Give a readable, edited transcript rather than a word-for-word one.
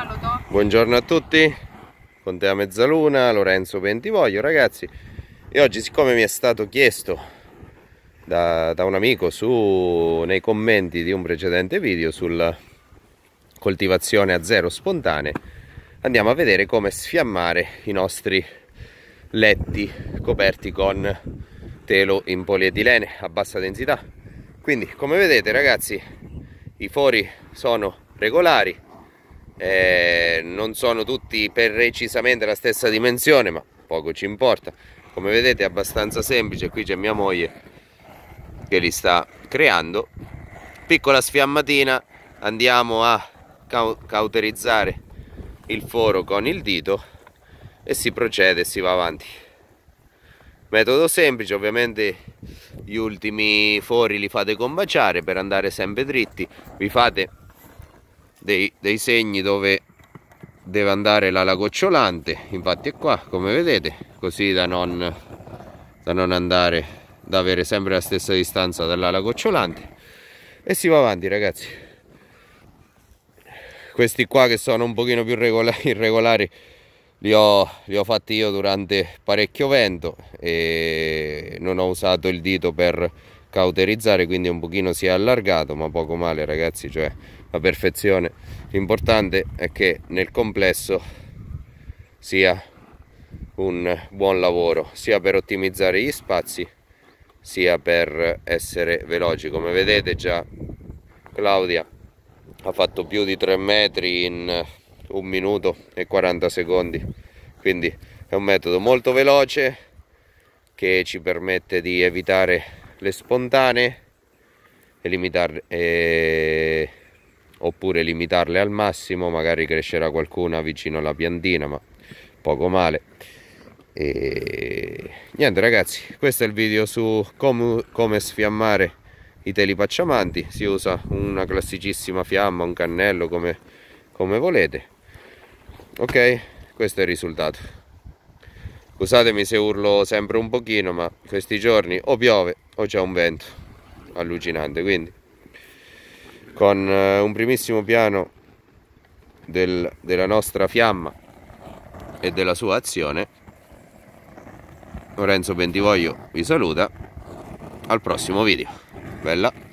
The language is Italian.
Buongiorno a tutti, con te a Mezzaluna, Lorenzo Bentivoglio ragazzi. E oggi, siccome mi è stato chiesto da un amico nei commenti di un precedente video sulla coltivazione a zero spontanee, andiamo a vedere come sfiammare i nostri letti coperti con telo in polietilene a bassa densità. Quindi, come vedete ragazzi, i fori sono regolari, non sono tutti precisamente la stessa dimensione, ma poco ci importa. Come vedete è abbastanza semplice. Qui c'è mia moglie che li sta creando. Piccola sfiammatina, andiamo a cauterizzare il foro con il dito e si procede e si va avanti. Metodo semplice, ovviamente gli ultimi fori li fate combaciare per andare sempre dritti. Vi fate dei segni dove deve andare l'ala gocciolante, infatti è qua, come vedete, così da non avere sempre la stessa distanza dall'ala gocciolante, e si va avanti ragazzi. Questi qua che sono un pochino più irregolari li ho fatti io durante parecchio vento e non ho usato il dito per cauterizzare, quindi un pochino si è allargato, ma poco male ragazzi, cioè la perfezione. L'importante è che nel complesso sia un buon lavoro, sia per ottimizzare gli spazi, sia per essere veloci. Come vedete già Claudia ha fatto più di 3 metri in 1 minuto e 40 secondi, quindi è un metodo molto veloce che ci permette di evitare le spontanee e oppure limitarle al massimo. Magari crescerà qualcuna vicino alla piantina, ma poco male. E niente ragazzi, questo è il video su come sfiammare i teli pacciamanti. Si usa una classicissima fiamma, un cannello, come volete. Ok, questo è il risultato. Scusatemi se urlo sempre un pochino, ma questi giorni o piove o c'è un vento allucinante, quindi con un primissimo piano della nostra fiamma e della sua azione, Lorenzo Bentivoglio vi saluta. Al prossimo video. Bella.